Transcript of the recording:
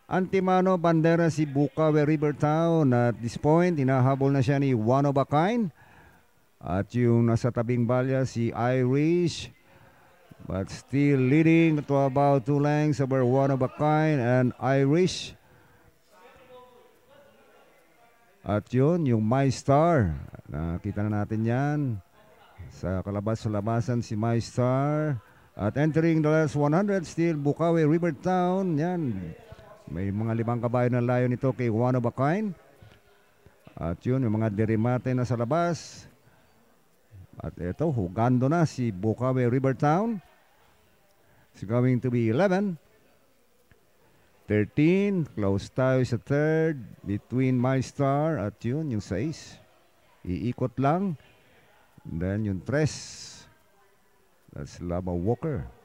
Antimano bandera si BOCAUE Rivertown. At this point, inahabol na siya ni One of a Kind. At yung nasa tabing balya si Irish. But still leading to about 2 lengths over One of a Kind and Irish. At yun, yung My Star. Nakita na natin yan. Sa kalabas-labasan si My Star. At entering the last 100, still BOCAUE Rivertown. Yan. May mga 5 kabayo na layo nito kay One of a Kind. At yun, yung mga derimate na sa labas. At ito, hugando na si BOCAUE Rivertown. It's going to be 11. 13. Close tayo sa third. Between My Star at yun, yung 6. Iikot lang. And then yung 3. That's Lava Walker.